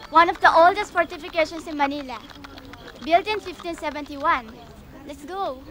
one of the oldest fortifications in Manila. Built in 1571. Let's go.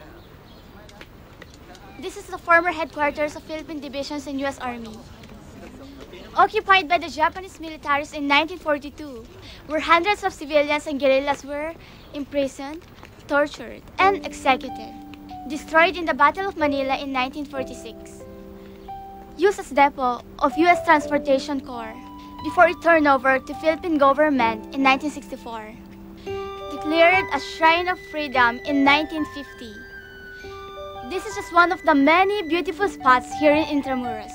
This is the former headquarters of Philippine divisions in U.S. Army. Occupied by the Japanese militaries in 1942, where hundreds of civilians and guerrillas were imprisoned, tortured, and executed. Destroyed in the Battle of Manila in 1946. Used as depot of U.S. Transportation Corps before it turned over to Philippine government in 1964. Declared a Shrine of Freedom in 1950. This is just one of the many beautiful spots here in Intramuros.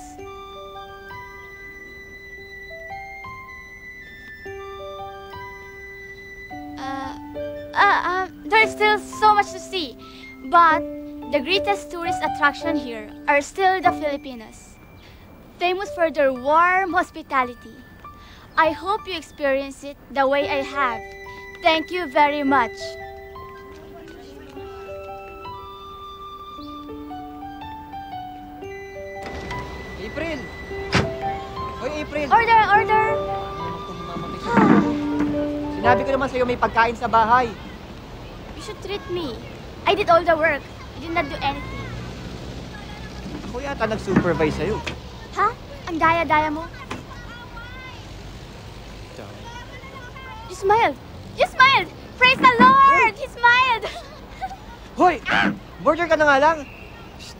There's still so much to see, but the greatest tourist attraction here are still the Filipinos, famous for their warm hospitality. I hope you experience it the way I have. Thank you very much. April! Hoy, April! Order, order! Sinabi ko naman sa'yo may pagkain sa bahay. You should treat me. I did all the work. You did not do anything. Ako yata nag-supervise sa'yo. Ha? Ang daya-daya mo? You smiled! You smiled! Praise the Lord! He smiled! Hoy! Border ka na nga lang! Shh.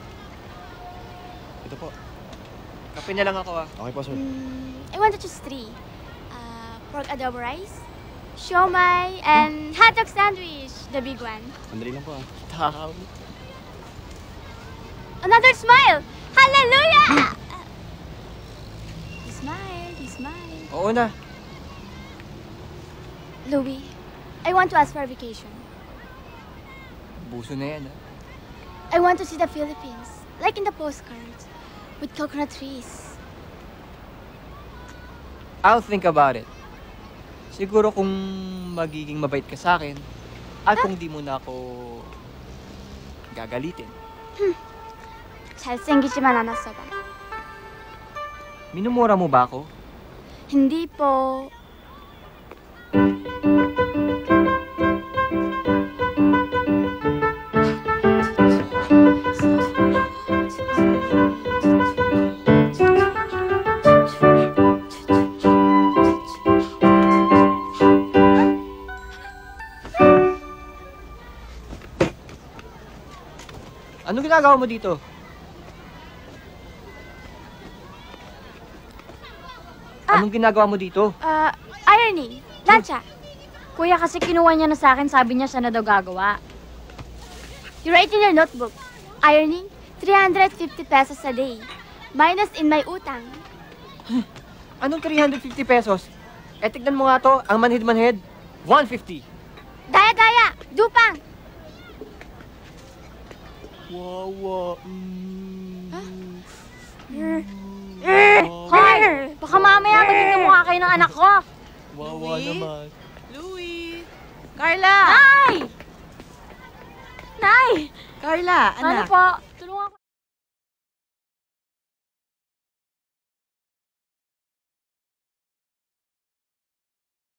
Ito po. Kape na lang ako ah. Okay po, sir. I want to choose 3. Pork adobo rice, siomai, and hot dog sandwich, the big one. Sandali lang po ah. Tao. Another smile! Hallelujah! He smiled, he smiled. Oo na. Louie, I want to ask for a vacation. Buso na yan ah. I want to see the Philippines, like in the postcards, with coconut trees. I'll think about it. Siguro kung magiging mabait ka sa akin, at kung di mo na ako gagalitin. 잘생기지만 않았어 봐. Minumura mo ba ako? Hindi po. Anong ginagawa mo dito? Anong ginagawa mo dito? Ironing. Lancha. Kuya, kasi kinuha niya na sa akin, sabi niya siya na daw gagawa. You write in your notebook. Ironing, 350 pesos a day. Minus in my utang. Anong 350 pesos? Eh, tignan mo nga to, ang manhid-manhid, 150. Daya-daya! Dupang! Wawa. Hoy! Baka mamaya maging kamukha kayo ng anak ko. Wawa naman. Louie! Carla! Nay! Nay! Carla, Ano anak. po?